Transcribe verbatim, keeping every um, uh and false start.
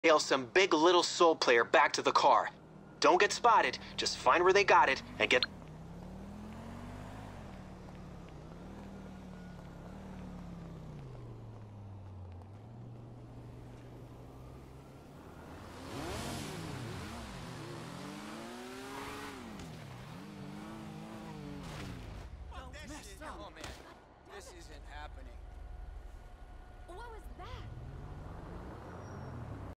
Hail some big little soul player back to the car. Don't get spotted, just find where they got it and get...